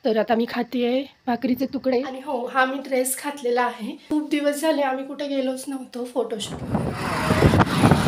तर आता मी खातेय भाकरीचे तुकडे आणि हो हा मी ड्रेस घातलेला आहे. खूप दिवस झाले आम्ही कुठे गेलोच नव्हतो फोटोशूट वगैरे.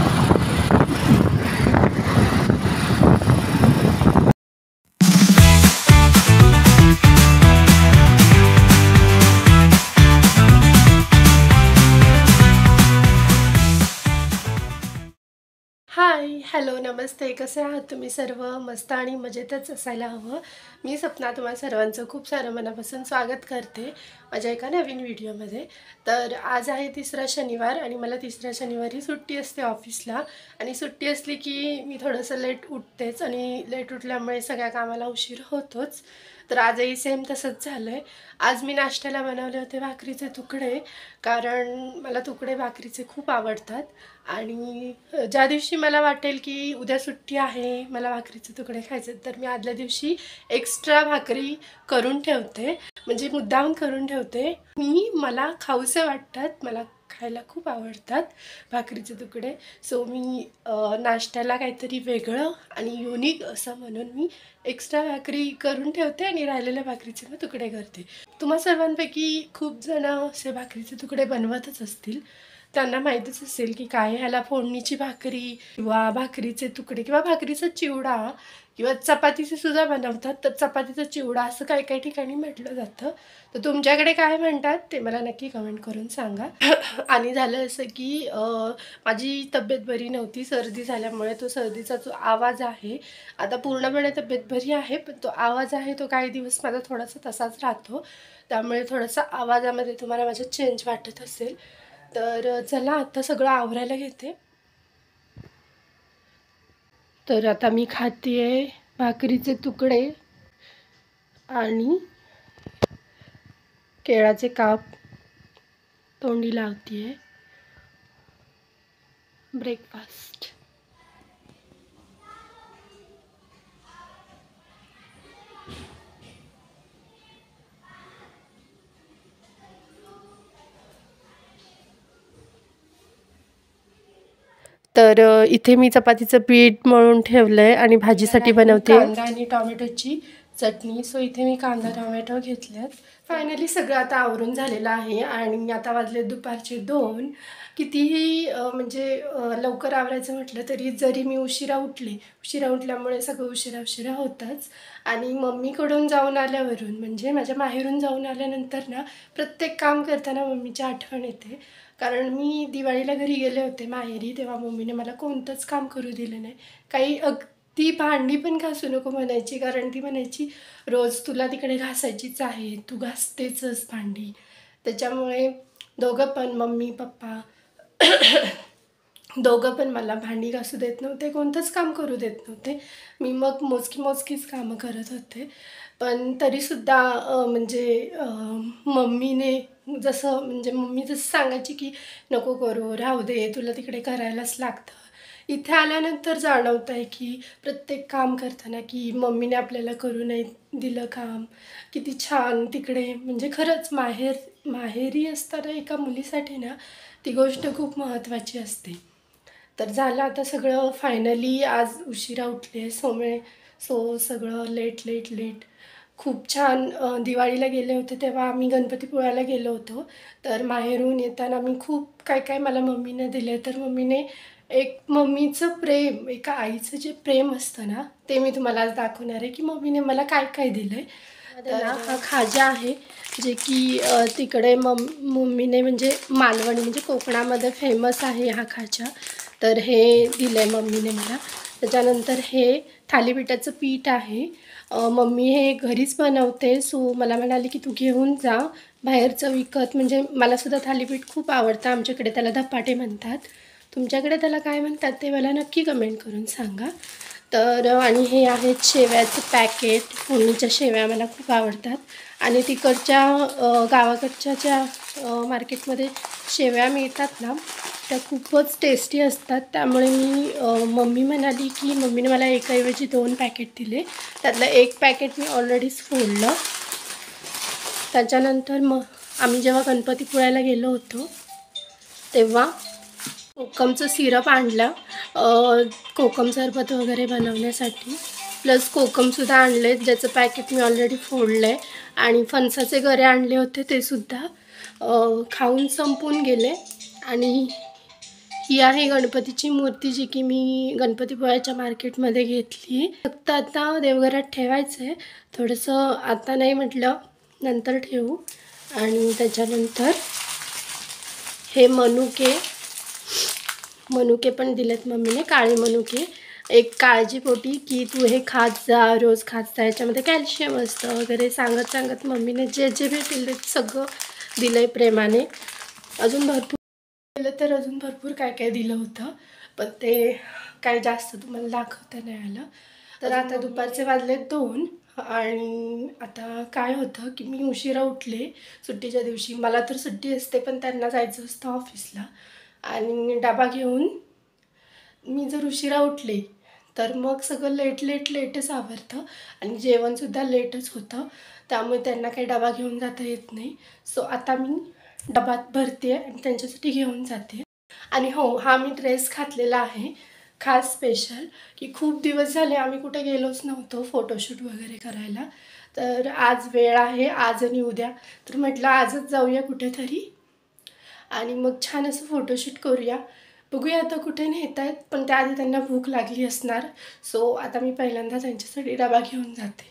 हाय हॅलो नमस्ते, कसे आहात तुम्ही सर्व? मस्त आणि मजेतच असायला हवं. मी सपना तुम्हा सर्वांचं खूप सारं मनापासून स्वागत करते माझ्या एका नवीन व्हिडिओमध्ये. तर आज आहे तिसरा शनिवार आणि मला तिसऱ्या शनिवारी सुट्टी असते ऑफिसला. आणि सुट्टी असली की मी थोडंसं लेट उठतेच आणि लेट उठल्यामुळे सगळ्या कामाला उशीर होतोच. तर आजही सेम तसंच झालं आहे. आज मी नाश्त्याला बनवले होते भाकरीचे तुकडे, कारण मला तुकडे भाकरीचे खूप आवडतात. आणि ज्या दिवशी मला वाटेल की उद्या सुट्टी आहे, मला भाकरीचे तुकडे खायचे, तर मी आदल्या दिवशी एक्स्ट्रा भाकरी करून ठेवते, म्हणजे मुद्दाम करून ठेवते. मला खाऊसे वाटतात, मला खायला खूप आवडतात भाकरीचे तुकडे. सो मी नाश्त्याला काहीतरी वेगळं आणि युनिक असं म्हणून मी एक्स्ट्रा भाकरी करून ठेवते आणि राहिलेल्या भाकरीचे मी तुकडे करते. तुम्हा सर्वांपैकी खूप जण असे भाकरीचे तुकडे बनवतच असतील. त्यांना माहीतच असेल की काय ह्याला फोडणीची भाकरी किंवा भाकरीचे तुकडे किंवा भाकरीचा चिवडा किंवा चपातीचे सुद्धा बनवतात. तर चपातीचा चिवडा असं काही काही ठिकाणी म्हटलं जातं. तर तुमच्याकडे काय म्हणतात ते मला नक्की कमेंट करून सांगा. आणि झालं असं की माझी तब्येत बरी नव्हती, सर्दी झाल्यामुळे तो सर्दीचा जो आवाज आहे, आता पूर्णपणे तब्येत बरी आहे, पण तो आवाज आहे तो काही दिवस माझा थोडासा तसाच राहतो. त्यामुळे थोडासा आवाजामध्ये तुम्हाला माझ्या चेंज वाटत असेल. तर चला आता सगळं आवरायला घेते. तर आता मी खातेय भाकरीचे तुकडे आणि केळाचे काप तोंडी लावतेय. ब्रेकफास्ट. तर इथे मी चपातीचं पीठ मळून ठेवलंय आणि भाजीसाठी बनवते कांदा आणि टोमॅटोची चटणी. सो इथे मी कांदा टोमॅटो घेतल्यात. फायनली सगळं आता आवरून झालेलं आहे आणि आता वाजले दुपारचे 2. कितीही म्हणजे लवकर आवरायचं म्हटलं तरी जरी मी उशिरा उठल्यामुळे सगळं उशिरा होतंच. आणि मम्मीकडून जाऊन आल्यावरून म्हणजे माझ्या माहेरून जाऊन आल्यानंतर ना प्रत्येक काम करताना मम्मीची आठवण येते. कारण मी दिवाळीला घरी गेले होते माहेरी, तेव्हा मम्मीने मला कोणतंच काम करू दिलं नाही. काही ती भांडी पण घासू नको म्हणायची, कारण ती म्हणायची रोज तुला तिकडे घासायचीच आहे, तू घासतेचच भांडी. त्याच्यामुळे दोघं पण मम्मी पप्पा दोघं पण मला भांडी घासू देत नव्हते, कोणतंच काम करू देत नव्हते. मी मग मोजकीच कामं करत होते. पण तरीसुद्धा म्हणजे मम्मीने मम्मी जसं सांगायची की नको करू, राहू दे, तुला तिकडे करायलाच लागतं. इथे आल्यानंतर जाणवतं आहे की प्रत्येक काम करताना की मम्मीने आपल्याला करू नाही दिलं काम, किती छान तिकडे. म्हणजे खरंच माहेरी असताना एका मुलीसाठी ना ती गोष्ट खूप महत्त्वाची असते. तर झालं आता सगळं फायनली. आज उशिरा उठले सो सगळं लेट खूप छान. दिवाळीला गेले होते तेव्हा आम्ही गणपतीपुळ्याला गेलो होतो. तर माहेरून येताना मी खूप काय मला मम्मीने दिले. तर मम्मीने एक मम्मीचं प्रेम, एका आईचं जे प्रेम असतं ना, ते मी तुम्हाला आज दाखवणार आहे की मम्मीने मला काय दिलं आहे. तर हा खाजा आहे जे की तिकडे मम्मीने म्हणजे मालवणी म्हणजे कोकणामध्ये फेमस आहे हा खाजा. तर हे दिलं आहे मम्मीने मला. त्याच्यानंतर हे थालीपीठाचं पीठ आहे. मम्मी हे घरीच बनवते. सो मला म्हणाली की तू घेऊन जा, बाहेरचं विकत म्हणजे मलासुद्धा थालीपीठ खूप आवडतं. आमच्याकडे त्याला धपाटे म्हणतात. तुमच्याकडे त्याला काय म्हणतात ते मला नक्की कमेंट करून सांगा. तर आणि हे आहेत शेव्याचं पॅकेट. फोडणीच्या शेव्या मला खूप आवडतात. आणि तिकडच्या गावाकडच्या ज्या मार्केटमध्ये शेव्या मिळतात ना, त्या खूपच टेस्टी असतात. त्यामुळे मम्मी म्हणाली की मम्मीने मला एकाऐवजी 2 पॅकेट दिले. त्यातलं 1 पॅकेट मी ऑलरेडीच फोडलं. त्याच्यानंतर मग आम्ही जेव्हा गणपतीपुळ्याला गेलो होतो तेव्हा कोकमचं सिरप आणलं कोकम सरबत वगैरे बनवण्यासाठी. प्लस कोकमसुद्धा आणले, ज्याचं पॅकेट मी ऑलरेडी फोडलं आहे. आणि फणसाचे गरे आणले होते, ते सुद्धा खाऊन संपून गेले. आणि ही आहे गणपतीची मूर्ती, जी की मी गणपतीपुळ्याच्या मार्केटमध्ये घेतली. फक्त आता देवघरात ठेवायचं आहे थोडंसं, आता नाही म्हटलं नंतर ठेवू. आणि त्याच्यानंतर हे मनुके पण दिलेत मम्मीने, काळे मनुके. एक काळजीपोटी की तू हे खात जा, रोज खात जा, याच्यामध्ये कॅल्शियम असतं वगैरे सांगत मम्मीने जे जे भेटेल ते सगळं दिलं आहे प्रेमाने. अजून भरपूर केलं तर अजून भरपूर काय काय दिलं होतं, पण ते काय जास्त तुम्हाला दाखवता नाही आलं. तर आता दुपारचे वाजले 2 आणि आता काय होतं की मी उशिरा उठले सुट्टीच्या दिवशी. मला तर सुट्टी असते, पण त्यांना जायचं असतं ऑफिसला. आणि डबा घेऊन मी जर उशिरा उठले तर मग सगळं लेटच आवरतं आणि जेवणसुद्धा लेटच होतं. त्यामुळे त्यांना काही डबा घेऊन जाता येत नाही. सो आता मी डबात भरते आणि त्यांच्यासाठी घेऊन जाते. आणि हो, हा मी ड्रेस घातलेला आहे खास स्पेशल, की खूप दिवस झाले आम्ही कुठे गेलोच नव्हतो फोटोशूट वगैरे करायला. तर आज वेळ आहे, आज आणि उद्या, तर म्हटलं आजच जाऊया कुठेतरी आणि मग छान असं फोटोशूट करूया. बघूया आता कुठे नेत आहेत, पण त्याआधी त्यांना भूक लागली असणार. सो आता मी पहिल्यांदा त्यांच्यासाठी डबा घेऊन जाते.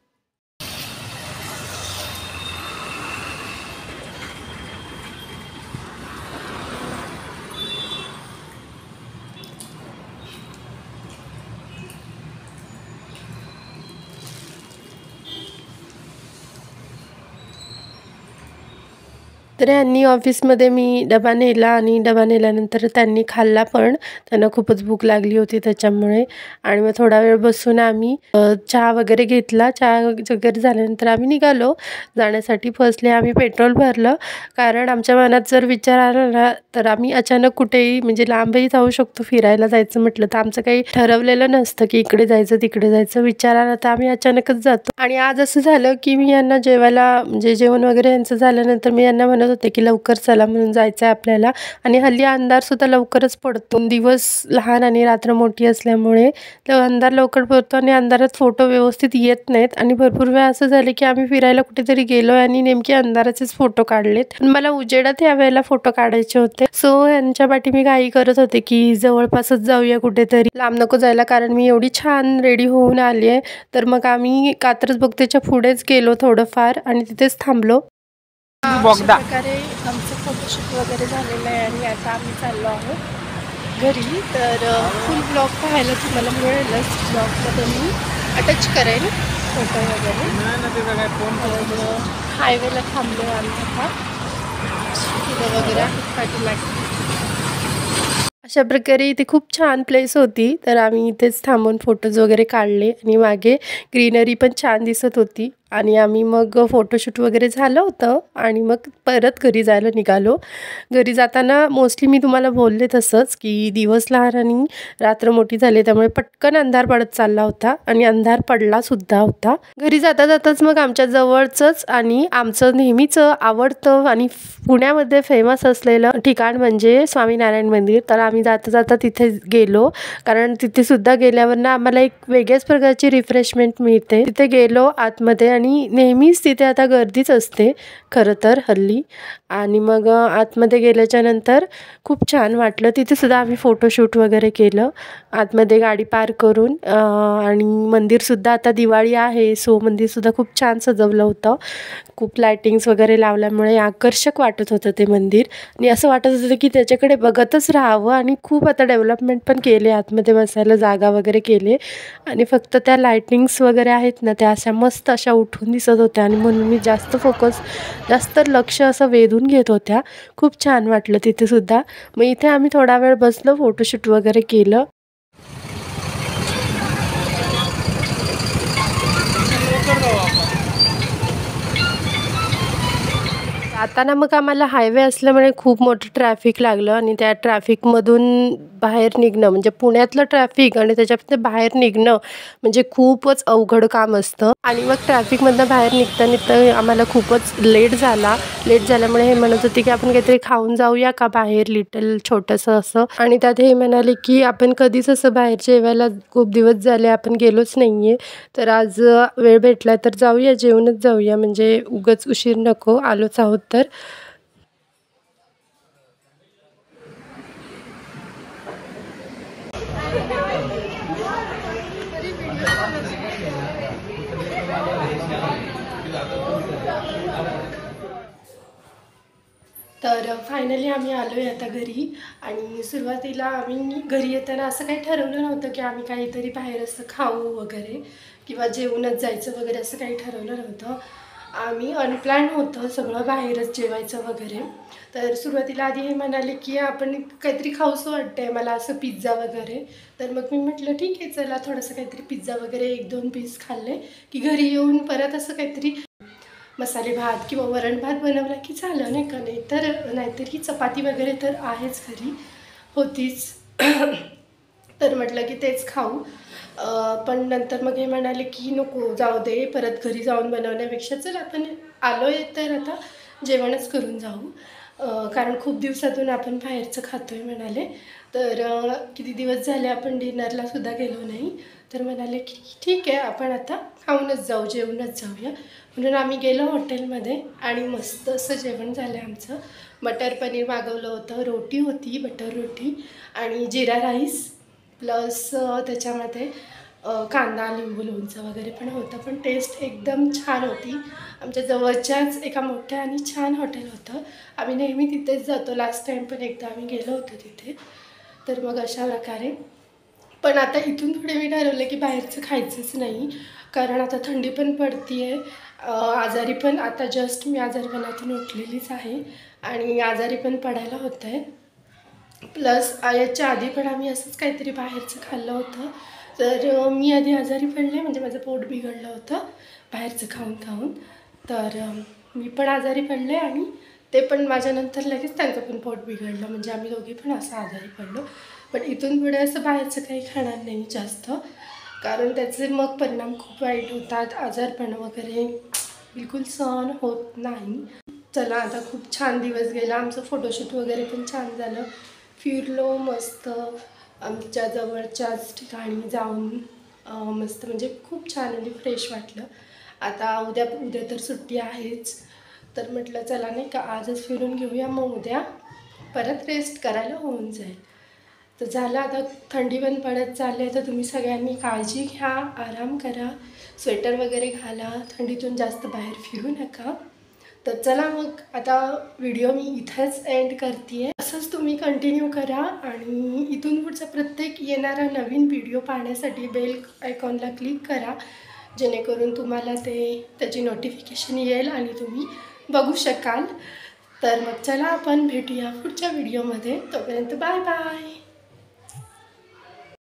तर यांनी ऑफिसमध्ये मी डबा नेला आणि डबा नेल्यानंतर त्यांनी खाल्ला पण. त्यांना खूपच भूक लागली होती त्याच्यामुळे. आणि मग थोडा वेळ बसून आम्ही चहा वगैरे घेतला. चहा वगैरे झाल्यानंतर आम्ही निघालो जाण्यासाठी. फर्स्टली आम्ही पेट्रोल भरलं, कारण आमच्या मनात जर विचार आला ना तर आम्ही अचानक कुठेही म्हणजे लांबही जाऊ शकतो. फिरायला जायचं म्हटलं तर आमचं काही ठरवलेलं नसतं की इकडे जायचं तिकडे जायचं. विचार आला तर आम्ही अचानकच जातो. आणि आज असं झालं की मी यांना जेवायला म्हणजे जेवण वगैरे यांचं झाल्यानंतर मी यांना म्हणत होते की लवकर चला म्हणून जायचं आहे आपल्याला. आणि हल्ली अंधारसुद्धा लवकरच पडतो. दिवस लहान आणि रात्र मोठी असल्यामुळे अंधार लवकर पडतो आणि अंधारात फोटो व्यवस्थित येत नाहीत. आणि भरपूर वेळा असं झालं की आम्ही फिरायला कुठेतरी गेलो आणि नेमके अंधाराचेच फोटो काढलेत. मला उजेडात यावेळेला फोटो काढायचे होते. सो यांच्या पाठी मी घाई करत होते की जवळपासच जाऊया कुठेतरी, लांब नको जायला, कारण मी एवढी छान रेडी होऊन आली आहे. तर मग आम्ही कात्रज बगतेच्या पुढेच गेलो थोडंफार आणि तिथेच थांबलो. अशा प्रकारे आमचं फोटोशूट वगैरे झालेलं आहे आणि आता आम्ही चाललो आहोत घरी. तर फुल ब्लॉग पाहायला तुम्हाला मिळेलच. ब्लॉगमध्ये मी अटॅच करेन फोटो वगैरे. हायवेला थांबलो आम्ही आता, फुलं वगैरे आहेत पाठीमागे. अशा प्रकारे इथे खूप छान प्लेस होती. तर आम्ही इथेच थांबून फोटोज वगैरे काढले आणि मागे ग्रीनरी पण छान दिसत होती. आणि आम्ही मग फोटोशूट वगैरे झालं होतं आणि मग परत घरी जायला निघालो. घरी जाताना मोस्टली मी तुम्हाला बोलले तसंच की दिवस लहान आणि रात्र मोठी झाली, त्यामुळे पटकन अंधार पडत चालला होता आणि अंधार पडलासुद्धा होता. घरी जाता जाताच मग आमच्या जवळचंच आणि आमचं नेहमीचं आवडतं आणि पुण्यामध्ये फेमस असलेलं ठिकाण म्हणजे स्वामीनारायण मंदिर. तर आम्ही जाता जाता तिथे गेलो, कारण तिथे सुद्धा गेल्यावर ना आम्हाला एक वेगळ्याच प्रकारची रिफ्रेशमेंट मिळते. तिथे गेलो आतमध्ये आणि नेहमीच तिथे आता गर्दीच असते खरं तर हल्ली. आणि मग आतमध्ये गेल्याच्या नंतर खूप छान वाटलं. तिथे सुद्धा आम्ही फोटोशूट वगैरे केलं आतमध्ये गाडी पार्क करून. आणि मंदिरसुद्धा आता दिवाळी आहे, सो मंदिरसुद्धा खूप छान सजवलं होतं. खूप लायटिंग्स वगैरे लावल्यामुळे आकर्षक वाटत होतं ते मंदिर. आणि असं वाटत होतं की त्याच्याकडे बघतच राहावं. आणि खूप आता डेव्हलपमेंट पण केले, आतमध्ये बसायला जागा वगैरे केले. आणि फक्त त्या लायटिंग्स वगैरे आहेत ना, त्या अशा मस्त अशा उठून दिसत होत्या आणि म्हणून मी जास्त लक्ष असं वेधून घेत होत्या. खूप छान वाटलं तिथे सुद्धा. मग इथे आम्ही थोडा वेळ बसलो, फोटोशूट वगैरे केलं. आता ना मग आम्हाला हायवे असल्यामुळे खूप मोठं ट्रॅफिक लागलं आणि त्या ट्रॅफिकमधून बाहेर निघणं म्हणजे पुण्यातलं ट्रॅफिक आणि त्याच्यातनं बाहेर निघणं म्हणजे खूपच अवघड काम असतं. आणि मग ट्रॅफिकमधनं बाहेर निघता निघता आम्हाला खूपच लेट झाला. लेट झाल्यामुळे हे म्हणत होते की आपण काहीतरी खाऊन जाऊया का बाहेर लिटल छोटंसं असं. आणि त्यात हे म्हणाले की आपण कधीच असं बाहेर जेवायला खूप दिवस झाले आपण गेलोच नाही आहे, तर आज वेळ भेटला तर जाऊया, जेवूनच जाऊया, म्हणजे उगाच उशीर नको, आलोच आहोत तर. तर फायनली आम्ही आलो आहे आता घरी. आणि सुरुवातीला आम्ही घरी येताना असं काही ठरवलं नव्हतं की आम्ही काहीतरी बाहेर असं खाऊ वगैरे किंवा जेवूनच जायचं वगैरे, असं काही ठरवलं नव्हतं. आम्ही अनप्लॅन होतं सगळं, बाहेरच जेवायचं वगैरे. तर सुरुवातीला आधी हे म्हणाले की आपण काहीतरी खाऊसं वाटतंय मला, असं पिझ्झा वगैरे. तर मग मी म्हटलं ठीक आहे चला, थोडंसं काहीतरी पिझ्झा वगैरे 1-2 पीस खाल्ले की घरी येऊन परत असं काहीतरी मसाले भात किंवा वरण भात बनवला की झालं, नाही का. नाहीतर ही चपाती वगैरे तर आहेच घरी, होतीच. तर म्हटलं की तेच खाऊ. पण नंतर मग हे म्हणाले की नको जाऊ दे, परत घरी जाऊन बनवण्यापेक्षा चल आपण आलो आहे तर आता जेवणच करून जाऊ. कारण खूप दिवसातून आपण बाहेरचं खातो आहे म्हणाले. तर किती दिवस झाले आपण डिनरलासुद्धा गेलो नाही. तर म्हणाले की ठीक आहे आपण आता खाऊनच जाऊ, जेवूनच जाऊया. म्हणून आम्ही गेलो हॉटेलमध्ये आणि मस्त असं जेवण झालं आमचं. मटर पनीर मागवलं होतं, रोटी होती, बटर रोटी आणि जिरा राईस प्लस त्याच्यामध्ये कांदा, लिंबू, लोणचं वगैरे पण होतं. पण टेस्ट एकदम छान होती. आमच्या जवळच्याच एका मोठ्या आणि छान हॉटेल होतं. आम्ही नेहमी तिथेच जातो. लास्ट टाईम पण एकदा आम्ही गेलो होतो तिथे. तर मग अशा प्रकारे. पण आता इथून पुढे मी ठरवलं की बाहेरचं खायचंच नाही, कारण आता थंडी पण पडती आहे. आजारी पण आता जस्ट मी आजारपणातून उठलेलीच आहे आणि आजारी पण पडायला होतं आहे. प्लस याच्या आधी पण आम्ही असंच काहीतरी बाहेरचं खाल्लं होतं. तर मी आधी आजारी पडले, म्हणजे माझं पोट बिघडलं होतं बाहेरचं खाऊन खाऊन. तर मी पण आजारी पडले आणि ते पण माझ्यानंतर लगेच त्यांचं पण पोट बिघडलं, म्हणजे आम्ही दोघे पण असं आजारी पडलो. पण इथून पुढे असं बाहेरचं काही खाणार नाही जास्त, कारण त्याचे मग परिणाम खूप वाईट होतात. आजारपण वगैरे बिलकुल सहन होत नाही. चला आता खूप छान दिवस गेला आमचं, फोटोशूट वगैरे पण छान झालं, फिरलो मस्त आमच्या जवळच्याच ठिकाणी जाऊन. मस्त म्हणजे खूप छान आणि फ्रेश वाटलं. आता उद्या तर सुट्टी आहेच, तर म्हटलं चला नाही का आजच फिरून घेऊया, मग उद्या परत रेस्ट करायला होऊन जाईल. तर झालं आता, थंडी पण पडत चालली आहे, तर तुम्ही सगळ्यांनी काळजी घ्या, आराम करा, स्वेटर वगैरे घाला, थंडीतून जास्त बाहेर फिरू नका. तर चला मग आता व्हिडिओ मी इथेच एंड करते आहे. असंच तुम्ही कंटिन्यू करा आणि इथून पुढचा प्रत्येक येणारा नवीन व्हिडिओ पाहण्यासाठी बेल आयकॉनला क्लिक करा, जेणेकरून तुम्हाला त्याची नोटिफिकेशन येईल आणि तुम्ही बघू शकाल. तर मग चला आपण भेटूया पुढच्या व्हिडिओमध्ये. तोपर्यंत बाय बाय.